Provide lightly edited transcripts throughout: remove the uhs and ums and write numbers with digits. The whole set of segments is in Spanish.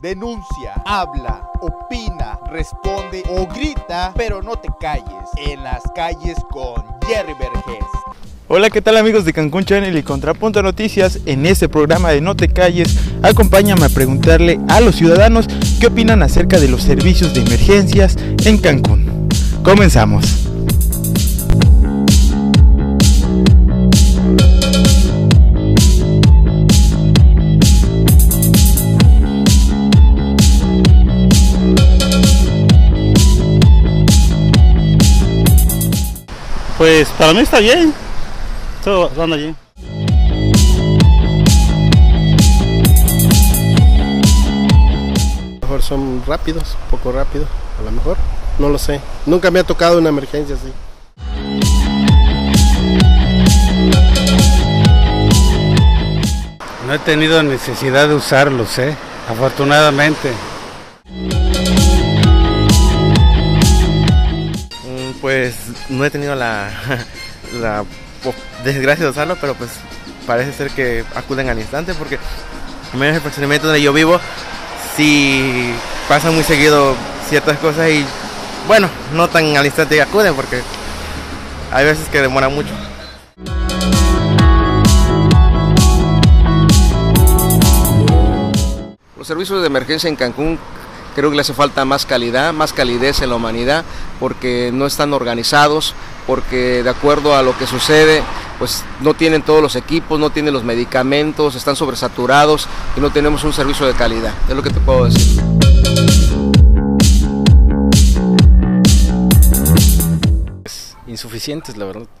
Denuncia, habla, opina, responde o grita, pero no te calles. En las calles con Jerry Vergés. Hola, ¿qué tal amigos de Cancún Channel y Contrapunto Noticias? En este programa de No te calles, acompáñame a preguntarle a los ciudadanos qué opinan acerca de los servicios de emergencias en Cancún. Comenzamos. Pues para mí está bien, todo anda bien. A lo mejor son rápidos, un poco rápido, a lo mejor, no lo sé. Nunca me ha tocado una emergencia así. No he tenido necesidad de usarlos, afortunadamente. Pues no he tenido la desgracia de usarlo, pero pues parece ser que acuden al instante, porque al menos el fraccionamiento donde yo vivo sí pasa muy seguido ciertas cosas y bueno, no tan al instante que acuden, porque hay veces que demora mucho. Los servicios de emergencia en Cancún creo que le hace falta más calidad, más calidez en la humanidad, porque no están organizados, porque de acuerdo a lo que sucede, pues no tienen todos los equipos, no tienen los medicamentos, están sobresaturados y no tenemos un servicio de calidad, es lo que te puedo decir. Insuficientes, la verdad.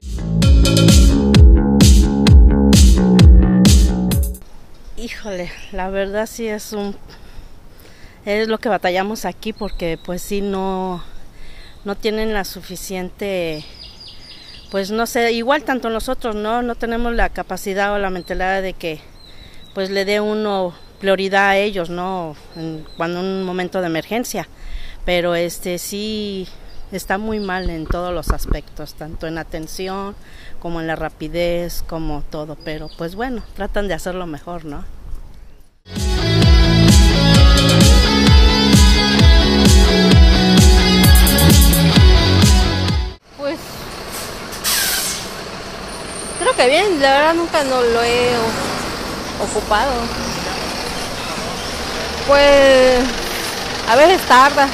Híjole, la verdad sí es lo que batallamos aquí, porque pues sí no tienen la suficiente, pues no sé, igual tanto nosotros no tenemos la capacidad o la mentalidad de que pues le dé uno prioridad a ellos, cuando un momento de emergencia, pero sí está muy mal en todos los aspectos, tanto en atención como en la rapidez, como todo, pero pues bueno, tratan de hacerlo mejor, ¿no? Pues creo que bien, la verdad nunca no lo he ocupado. Pues a veces tarda.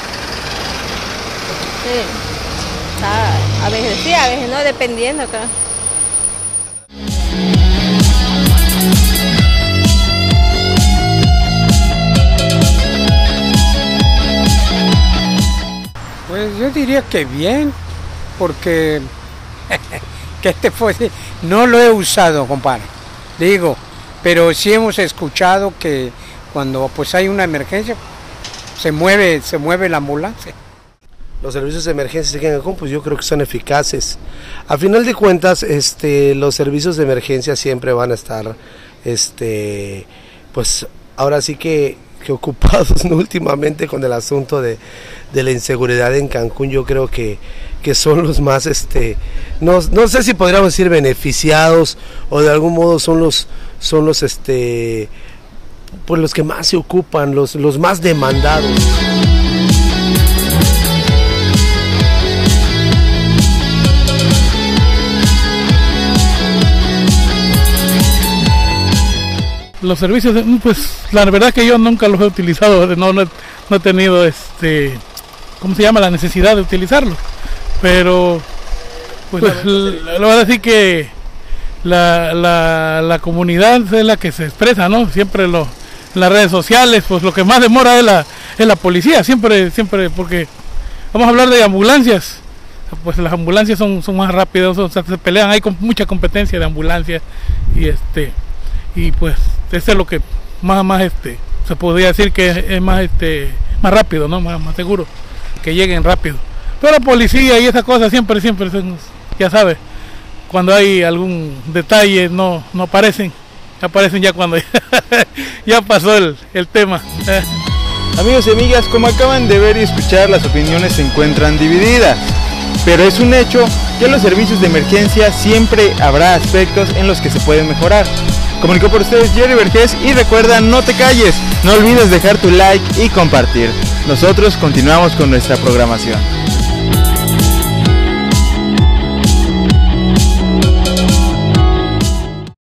Sí. A veces sí, a veces no, dependiendo, claro. Pues yo diría que bien, porque que no lo he usado, compadre, digo, pero sí hemos escuchado que cuando pues hay una emergencia se mueve la ambulancia. Los servicios de emergencia en Cancún, pues yo creo que son eficaces. A final de cuentas, los servicios de emergencia siempre van a estar, pues ahora sí que ocupados, ¿no? Últimamente con el asunto de la inseguridad en Cancún. Yo creo que son los más, no sé si podríamos decir beneficiados, o de algún modo son los pues los que más se ocupan, los más demandados. Los servicios, pues la verdad que yo nunca los he utilizado, no he tenido ¿cómo se llama? La necesidad de utilizarlos, pero pues le voy a decir que la comunidad es la que se expresa, ¿no? Siempre en las redes sociales, pues lo que más demora es la policía, siempre, porque vamos a hablar de ambulancias, pues las ambulancias son más rápidas, o sea, se pelean, hay mucha competencia de ambulancias y pues eso es lo que más se podría decir que es más rápido, ¿no? Más seguro que lleguen rápido. Pero la policía y esas cosas siempre son, ya sabes, cuando hay algún detalle no aparecen ya cuando ya pasó el tema. Amigos y amigas, como acaban de ver y escuchar, las opiniones se encuentran divididas, pero es un hecho que en los servicios de emergencia siempre habrá aspectos en los que se pueden mejorar. Comunicó por ustedes Jerry Vergés y recuerda, no te calles, no olvides dejar tu like y compartir. Nosotros continuamos con nuestra programación.